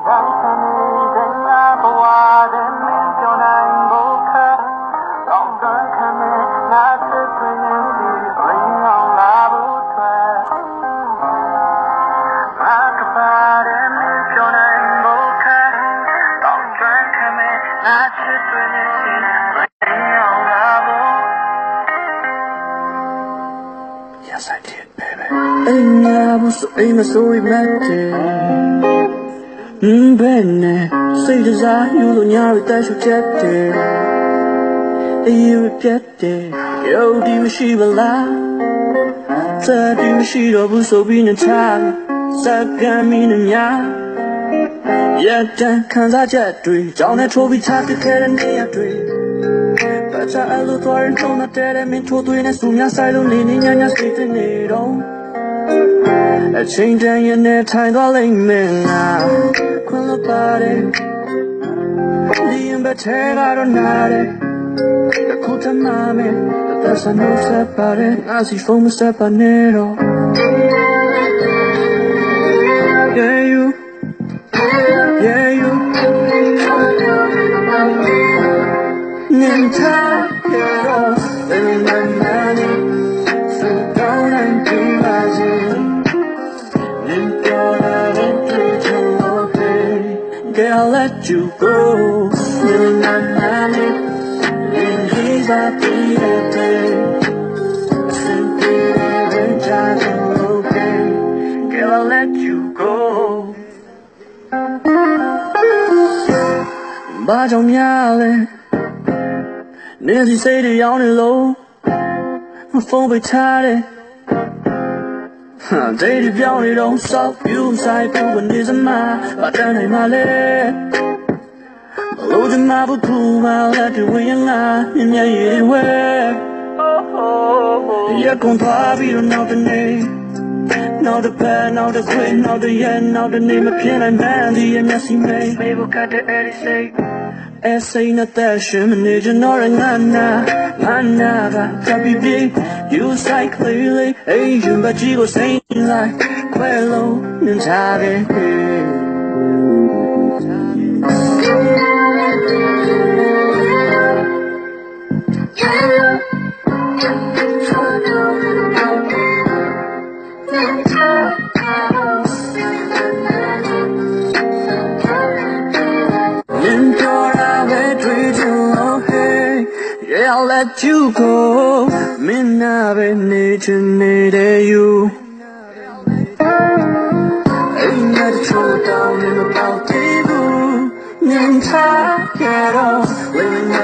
Yes, I did, baby. Ain't I was so aimless, so romantic. Bene, say desire, you don't know that you get it. You repeat it. Yo, do you see the lie? Said you see the boost of being a child. Said, I'm in a yard. Yeah, then, cause I jet three. Down that trophy, type to get a near three. But I look for it on the dead. I mean, to do it as soon as I don't need it, and I sleep in it on. A change in your time, darling, man. Quell about it. The embedded, I don't know it. The cool time, mommy. The best I know about it. I see from a step on it. Yeah, you. Yeah, you. I'll let you go. He's not Girl, I'll let you go. Ba trong nhà lên nên thì xây để áo này lâu mà phong phải tha đấy đây thì béo này đâu sao yêu sai phụ vấn đề dân mà và trái này mà lên lâu chân mà phụ thu mà là từ quê nhà là nhưng nhà gì đi quê giờ còn thoa vì đâu nào tên này nào the bad, now the quit, now the end, now the name of Ken and Mandy and Nessie May. Maybe got the Eddie say. Essay not that shim and agent or a nana, copy big, you say clearly Asian, but you was saying like Quello and Tade. I'll let you go. Minave nature needed you. Ain't got to throw down in about the blue. Ninja, get off.